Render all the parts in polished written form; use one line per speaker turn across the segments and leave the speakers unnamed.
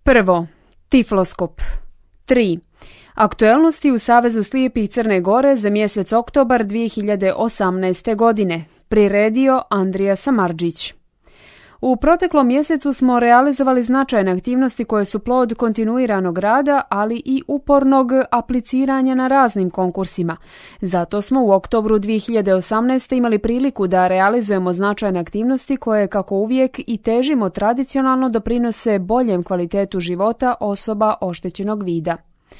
Prvo, Tifloskop. 3. Aktuelnosti u Savezu slijepih Crne Gore za mjesec oktobar 2018. godine. Priredio Andrija Samardžić. U proteklom mjesecu smo realizovali značajne aktivnosti koje su plod kontinuiranog rada, ali i upornog apliciranja na raznim konkursima. Zato smo u oktobru 2018. imali priliku da realizujemo značajne aktivnosti koje, kako uvijek i težimo tradicionalno, doprinose boljem kvalitetu života osoba oštećenog vida.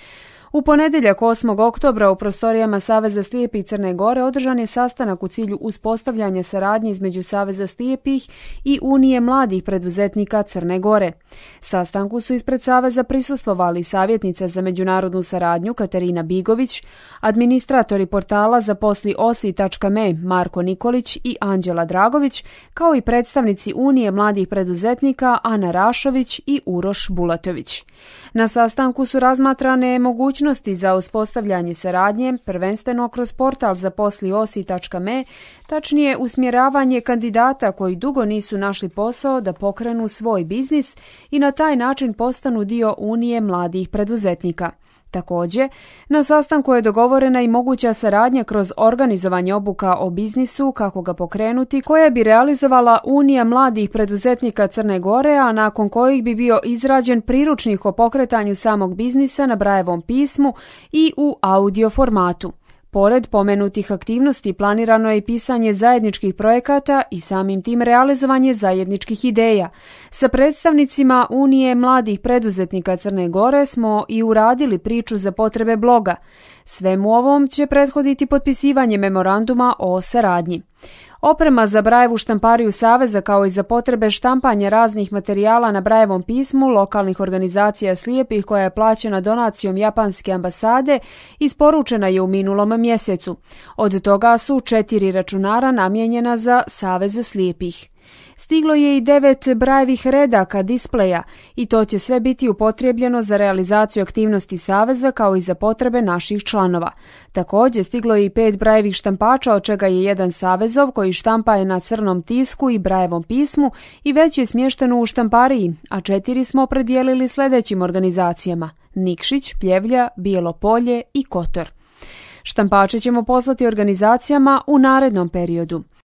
U ponedjeljak 8. oktobra u prostorijama Saveza slijepih Crne Gore održan je sastanak u cilju uspostavljanja saradnje između Saveza slijepih i Unije mladih preduzetnika Crne Gore. Sastanku su ispred Saveza prisustvovali savjetnica za međunarodnu saradnju Katarina Bigović, administratori portala zaposli.osi.me Marko Nikolić i Anđela Dragović, kao i predstavnici Unije mladih preduzetnika Ana Rašović i Uroš Bulatović. Na sastanku su razmatrane mogućnosti za uspostavljanje saradnje, prvenstveno kroz portal zaposli.osi.me, tačnije usmjeravanje kandidata koji dugo nisu našli posao da pokrenu svoj biznis i na taj način postanu dio Unije mladih preduzetnika. Također, na sastanku je dogovorena i moguća saradnja kroz organizovanje obuka o biznisu, kako ga pokrenuti, koje bi realizovala Unija mladih preduzetnika Crne Gore, a nakon kojih bi bio izrađen priručnik o pokretanju samog biznisa na Brajevom pismu i u audio formatu. Pored pomenutih aktivnosti planirano je i pisanje zajedničkih projekata i samim tim realizovanje zajedničkih ideja. Sa predstavnicima Unije mladih preduzetnika Crne Gore smo i uradili priču za potrebe bloga. Svemu ovom će prethoditi potpisivanje memoranduma o saradnji. Oprema za Brajevu štampariju Saveza, kao i za potrebe štampanja raznih materijala na Brajevom pismu lokalnih organizacija slijepih, koja je plaćena donacijom Japanske ambasade, isporučena je u minulom mjesecu. Od toga su 4 računara namijenjena za Savez slijepih. Stiglo je i 9 Brajevih redaka displeja i to će sve biti upotrijebljeno za realizaciju aktivnosti Saveza, kao i za potrebe naših članova. Također stiglo je i 5 Brajevih štampača, od čega je jedan Savezov koji štampa je na crnom tisku i Brajevom pismu i već je smješteno u štampariji, a 4 smo predijelili sljedećim organizacijama: Nikšić, Pljevlja, Bijelo Polje i Kotor. Štampače ćemo poslati organizacijama u narednom periodu.